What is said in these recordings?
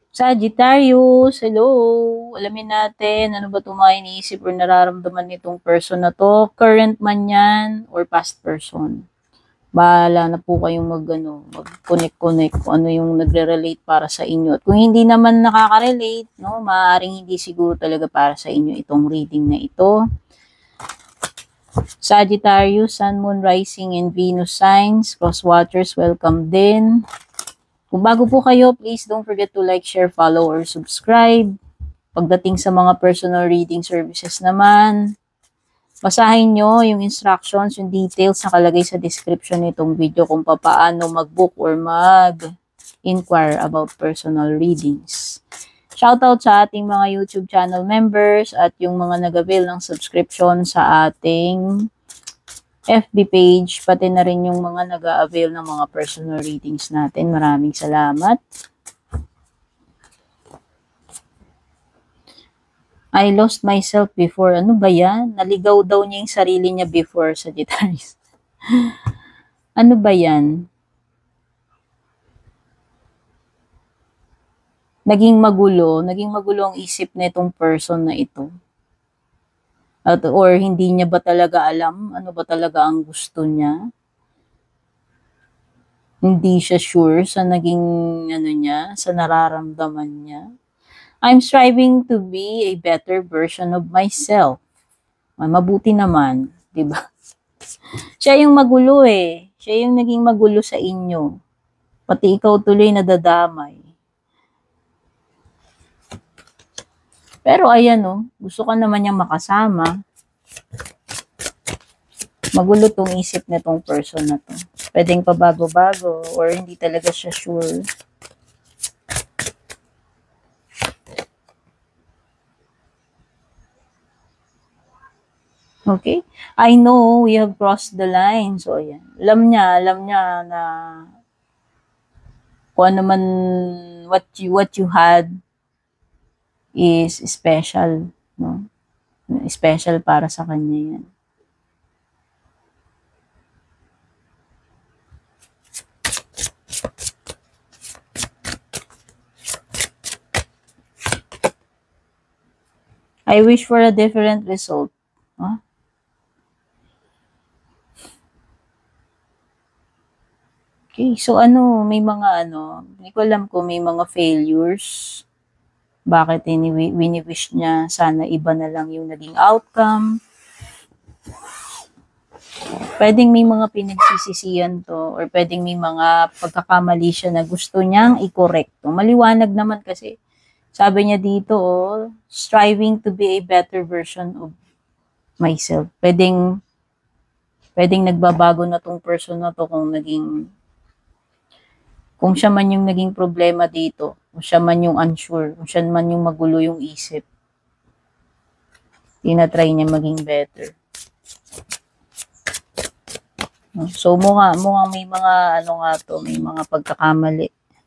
Sagittarius, hello! Alamin natin, ano ba itong mga iniisip or nararamdaman nitong person na to? Current man yan or past person? Bahala na po kayong mag-connect kung ano yung nagre-relate para sa inyo. At kung hindi naman nakaka-relate, no, maaaring hindi siguro talaga para sa inyo itong reading na ito. Sagittarius, Sun, Moon, Rising, and Venus signs. Cross watchers, welcome din. Kung bago po kayo, please don't forget to like, share, follow, or subscribe. Pagdating sa mga personal reading services naman, basahin nyo yung instructions, yung details na kalagay sa description nitong video kung paano mag-book or mag-inquire about personal readings. Shoutout sa ating mga YouTube channel members at yung mga nag-avail ng subscription sa ating FB page, pati na rin yung mga nag-avail ng mga personal readings natin. Maraming salamat. I lost myself before. Ano ba yan? Naligaw daw niya yung sarili niya before, Sagittarius. Ano ba yan? Naging magulo ang isip na itong person na ito. Or hindi niya ba talaga alam ano ba talaga ang gusto niya? Hindi siya sure sa naging niya, sa nararamdaman niya. I'm striving to be a better version of myself. Mabuti naman, 'di ba? Siya yung magulo eh. Siya yung naging magulo sa inyo. Pati ikaw tuloy nadadamay. Pero ayan gusto ka naman niyang makasama. Magulo tong isip nitong person na to. Pwedeng pabago-bago or hindi talaga siya sure. Okay? I know we have crossed the line. So, ayan. Alam niya na kung ano man what you had is special, no? Special para sa kanya yan. I wish for a different result. Huh? Okay, so may mga hindi ko alam kung may mga failures. Bakit wini-wish niya sana iba na lang yung naging outcome. Pwedeng may mga pinagsisisihan to or pwedeng may mga pagkakamali siya na gusto niyang i-correct. Maliwanag naman kasi sabi niya dito, striving to be a better version of myself. Pwedeng nagbabago na tong person na to kung siya man yung naging problema dito, kung siya man yung unsure, kung siya man yung magulo yung isip, tinatry niya maging better. So, mukhang may mga, may mga pagkakamali.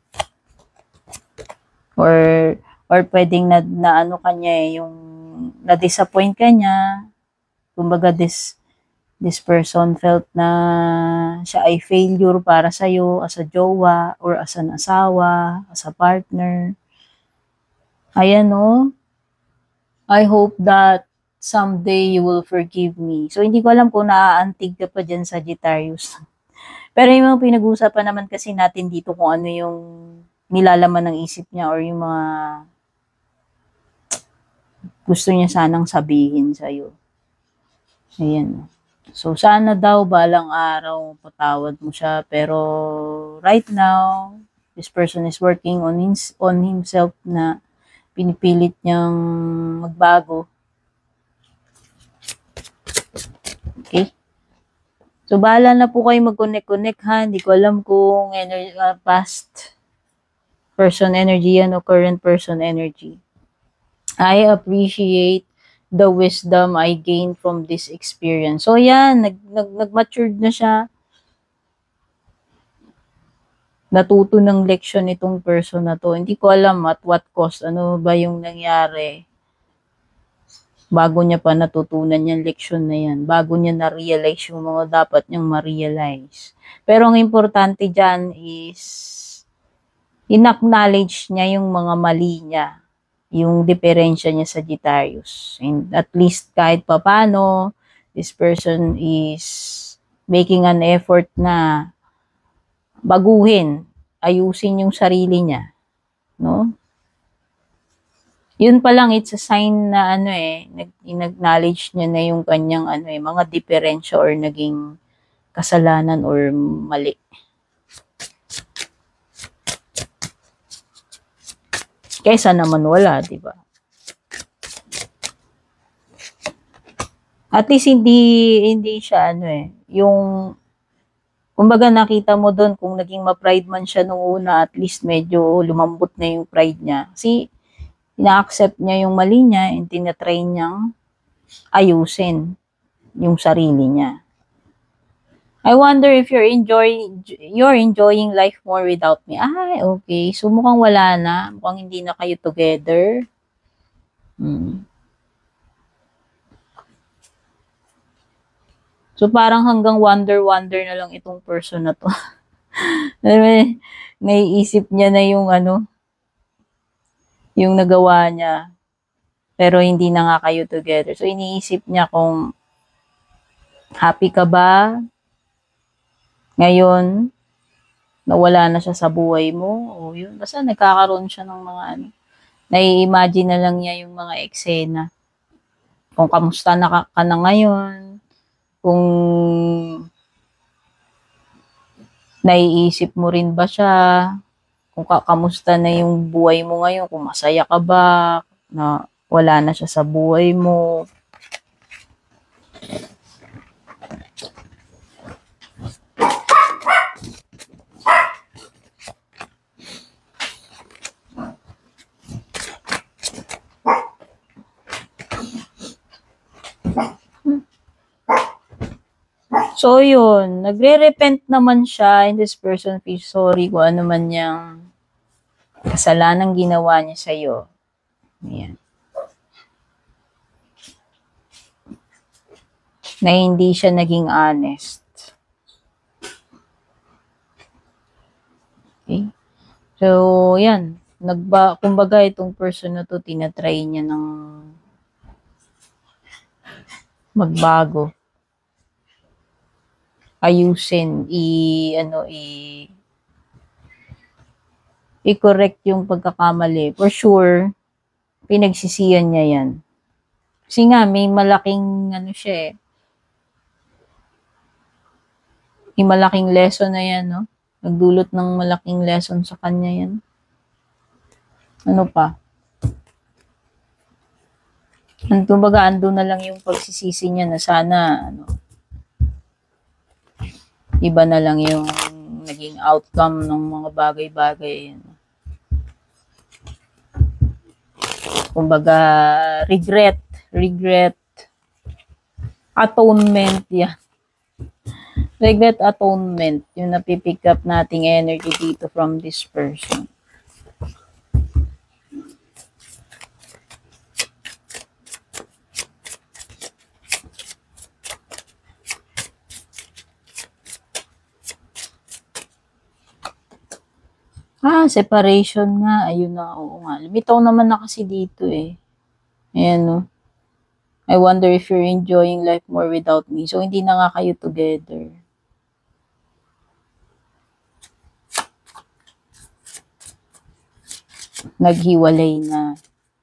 Or pwedeng na kanya yung na-disappoint ka niya. Kumbaga, this person felt na siya ay failure para sa'yo as a jowa or as an asawa, as a partner. Ayan I hope that someday you will forgive me. So, hindi ko alam kung naaantig ka pa dyan, Sagittarius. Pero yung mga pinag-uusapan naman kasi natin dito kung ano yung nilalaman ng isip niya or yung mga gusto niya sanang sabihin sa'yo. Ayan. So, sana daw balang araw patawad mo siya. Pero, right now, this person is working on himself na pinipilit niyang magbago. Okay? So, bahala na po kayo mag-connect ha. Hindi ko alam kung past person energy yan o current person energy. I appreciate the wisdom I gained from this experience. So, yan, nag-matured na siya. Natuto ng leksyon itong person na to. Hindi ko alam at what cost, ano ba yung nangyari bago niya pa natutunan yung leksyon na yan. Bago niya na-realize yung mga dapat niyang ma-realize. Pero ang importante dyan is in-acknowledge niya yung mga mali niya, yung diferensya niya sa Sagittarius. And at least kahit papano, this person is making an effort na baguhin, ayusin yung sarili niya, no? Yun pa lang, it's a sign na in-acknowledge niya na yung kanyang mga diferensya or naging kasalanan or mali. Kaysa naman wala, di ba? At least hindi siya yung kumbaga nakita mo doon kung naging ma-pride man siya nung una, at least medyo lumambot na yung pride niya. Kasi ina-accept niya yung mali niya and tinatry niyang ayusin yung sarili niya. I wonder if you're enjoying life more without me. Ay, okay. So mukhang wala na. Mukhang hindi na kayo together. So parang hanggang wonder na lang itong person na to. Naiisip niya na yung yung nagawa niya. Pero hindi na nga kayo together. So iniisip niya kung happy ka ba ngayon na wala na siya sa buhay mo. O yun. Basta nagkakaroon siya ng mga nai-imagine na lang niya yung mga eksena. Kung kamusta na ka na ngayon. Kung naiisip mo rin ba siya. Kung kamusta na yung buhay mo ngayon. Kung masaya ka ba na wala na siya sa buhay mo. So, yun. Nagre-repent naman siya and this person feels sorry kung ano man niyang kasalanan ginawa niya sa'yo. Ayan. Na hindi siya naging honest. Okay? So, yan. Kumbaga, itong person na to, tinatry niya ng magbago. Ayusin, i-correct yung pagkakamali. For sure, pinagsisiyan niya yan. Kasi nga, may malaking, siya eh. May malaking lesson na yan, no? Nagdulot ng malaking lesson sa kanya yan. Ano pa? Kumbaga, ando na lang yung pagsisisi niya na sana, iba na lang yung naging outcome ng mga bagay-bagay. Kumbaga, regret, atonement, yan. Regret, atonement, yung napipick up nating energy dito from this person. Separation nga. Ayun na, oo nga. Lumitaw naman na kasi dito eh. Ayan, no? I wonder if you're enjoying life more without me. So, hindi na nga kayo together. Naghiwalay na.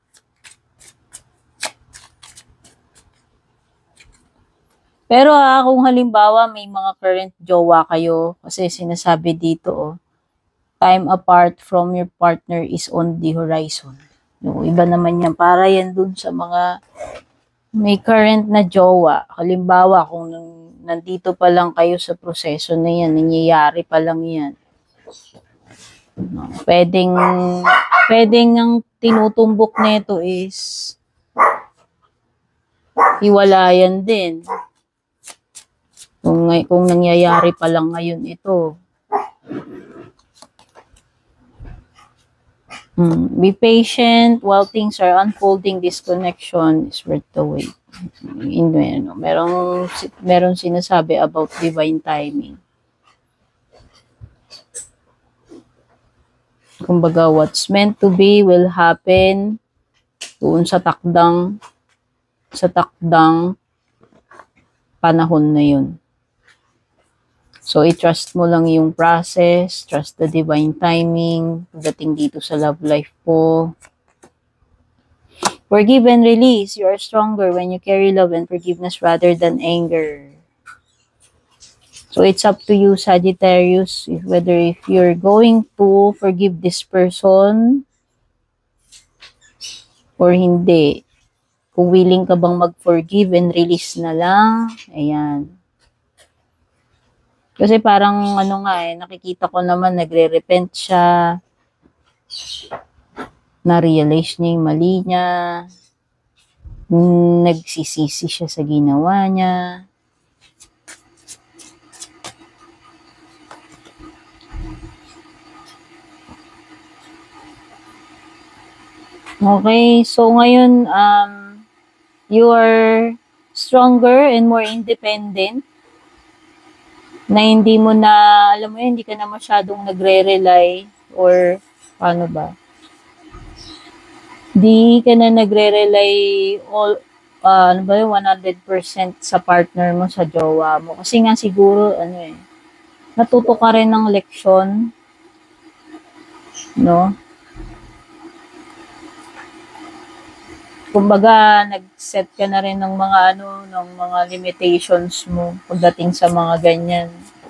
Pero kung halimbawa may mga current jowa kayo, kasi sinasabi dito, time apart from your partner is on the horizon. Yung iba naman yan, para yan dun sa mga may current na jowa. Halimbawa, kung nandito pa lang kayo sa proseso na yan, nangyayari pa lang yan. No, pwedeng ang tinutumbok nito is hiwalayan din. Kung nangyayari pa lang ngayon ito. Be patient while things are unfolding. This connection is worth the wait. Meron sinasabi about divine timing. Kumbaga, what's meant to be will happen doon sa takdang panahon na yun. So, i-trust mo lang yung process, trust the divine timing, pagdating dito sa love life po. Forgive and release. You are stronger when you carry love and forgiveness rather than anger. So, it's up to you, Sagittarius, whether if you're going to forgive this person or hindi. Kung willing ka bang mag-forgive and release na lang. Ayan. Kasi parang nakikita ko naman nagre-repent siya. Na-realize niya yung mali niya. Nagsisisi siya sa ginawa niya. Okay, so ngayon, you are stronger and more independent. Na hindi mo na, alam mo yun, hindi ka na masyadong nagre-rely or paano ba? Di ka na nagre-rely all, 100% sa partner mo, sa jowa mo. Kasi nga siguro, natuto ka rin ng leksyon, no? Kumbaga, nag-set ka na rin ng mga limitations mo pagdating sa mga ganyan.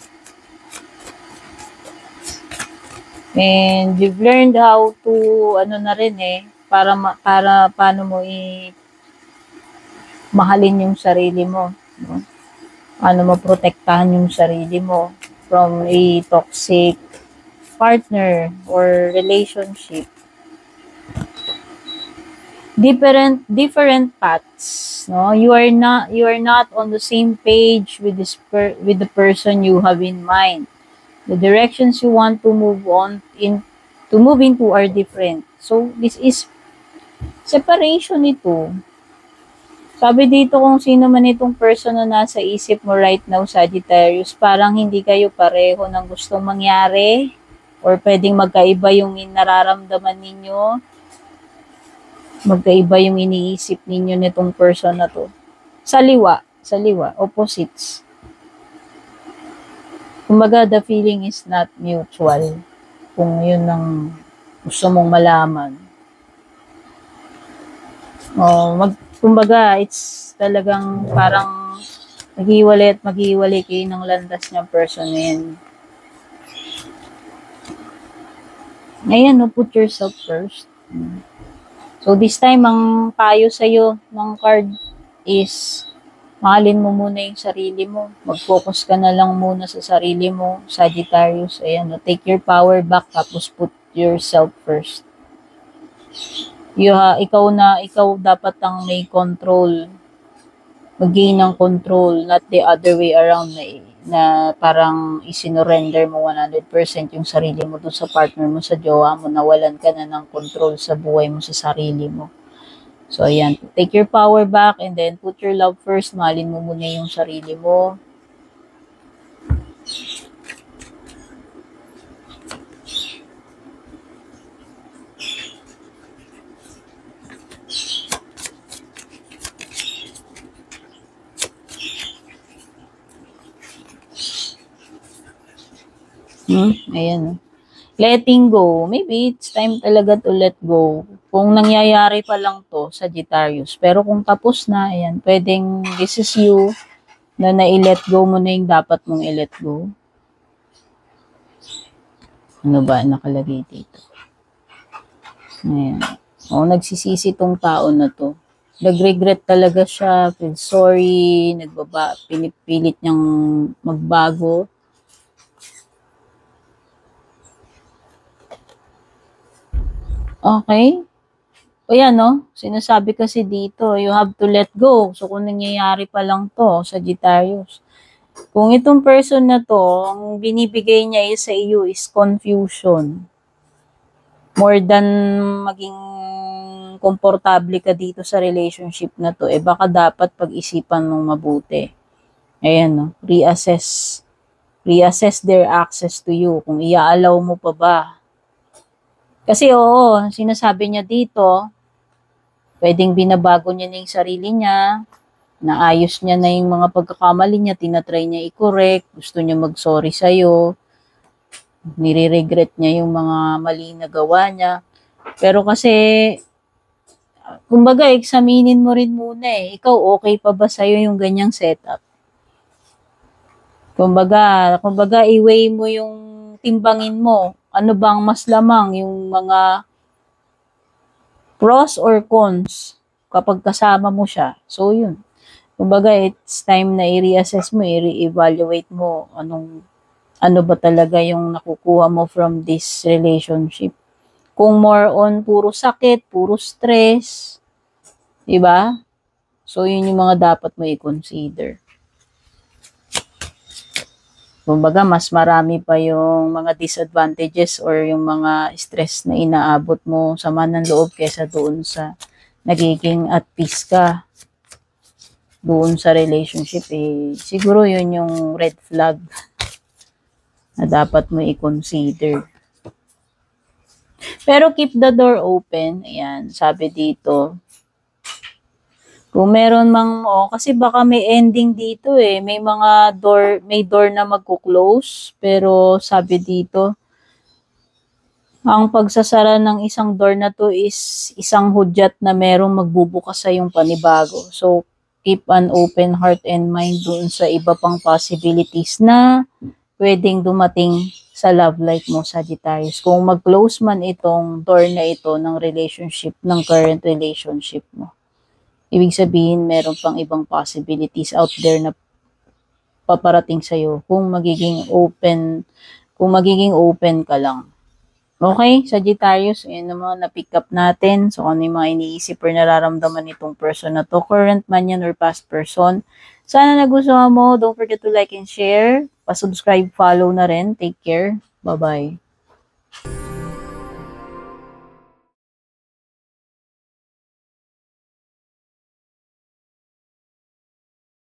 And you've learned how to, para paano mo mahalin yung sarili mo, no? Paano mo protektahan yung sarili mo from a toxic partner or relationship. Different paths, no? You are not on the same page with the person you have in mind. The directions you want to move into are different. So this is separation ito. Sabi dito, kung sino man itong person na nasa isip mo right now, Sagittarius, parang hindi kayo pareho ng gustong mangyari or pwedeng magkaiba yung nararamdaman ninyo. Magkaiba yung iniisip ninyo nitong person na to. Saliwa, opposites. Kumbaga, the feeling is not mutual. Kung yun ang gusto mong malaman. Kumbaga, it's talagang parang maghiwalay kayo ng landas ng person na yan. Ayan, put yourself first. So, this time, ang payo sa'yo ng card is, mahalin mo muna yung sarili mo. Mag-focus ka na lang muna sa sarili mo, Sagittarius. Ayan, take your power back, tapos put yourself first. Ikaw dapat ang may control. Mag-gain ng control, not the other way around na parang isinorender mo 100% yung sarili mo dun sa partner mo, sa jowa mo, nawalan ka na ng control sa buhay mo, sa sarili mo. So, ayan, take your power back and then put your love first. Mahalin mo muna yung sarili mo. Ayan. Letting go. Maybe it's time talaga to let go. Kung nangyayari pa lang to, Sagittarius. Pero kung tapos na, ayan, pwedeng this is you na na-let go mo na yung dapat mong i-let go. Ano ba nakalagay dito? Ayan. Nagsisisi tong tao na to. Nag-regret talaga siya, feel sorry, pinipilit niyang magbago. Okay? O yan, sinasabi kasi dito, you have to let go. So, kung nangyayari pa lang to, Sagittarius. Kung itong person na to, ang binibigay niya sa iyo is confusion. More than maging komportable ka dito sa relationship na to, baka dapat pag-isipan mong mabuti. Ayan, reassess their access to you. Kung i-allow mo pa ba Kasi oo, sinasabi niya dito, pwedeng binabago niya na yung sarili niya, naayos niya na yung mga pagkakamali niya, tinatry niya i-correct, gusto niya mag-sorry sa'yo, nire-regret niya yung mga mali na gawa niya. Pero kasi, kumbaga, examinin mo rin muna eh. Ikaw, okay pa ba sa'yo yung ganyang setup? Kumbaga, i-weigh mo yung timbangin mo. Ano bang mas lamang, yung mga pros or cons kapag kasama mo siya. So, yun. Kumbaga, it's time na i-reassess mo, i-re-evaluate mo ano ba talaga yung nakukuha mo from this relationship. Kung more on puro sakit, puro stress, diba? So, yun yung mga dapat mo i-consider. Kumbaga, mas marami pa yung mga disadvantages or yung mga stress na inaabot mo sa ng loob kesa doon sa nagiging at peace ka doon sa relationship. Eh, siguro yun yung red flag na dapat mo i-consider. Pero keep the door open. Ayan, sabi dito. Kung meron mang, kasi baka may ending dito eh. May door na magko-close. Pero sabi dito, ang pagsasara ng isang door na to is isang hudyat na merong magbubukas sa yung panibago. So, keep an open heart and mind doon sa iba pang possibilities na pwedeng dumating sa love life mo, Sagittarius. Kung mag-close man itong door na ito ng relationship, ng current relationship mo. Ibig sabihin, meron pang ibang possibilities out there na paparating sa'yo kung magiging open ka lang. Okay, Sagittarius, yun ang mga na-pick up natin. So, ano yung mga iniisip or nararamdaman nitong person na to, current man yan or past person. Sana nagustuhan mo. Don't forget to like and share. Pa-subscribe, follow na rin. Take care. Bye-bye.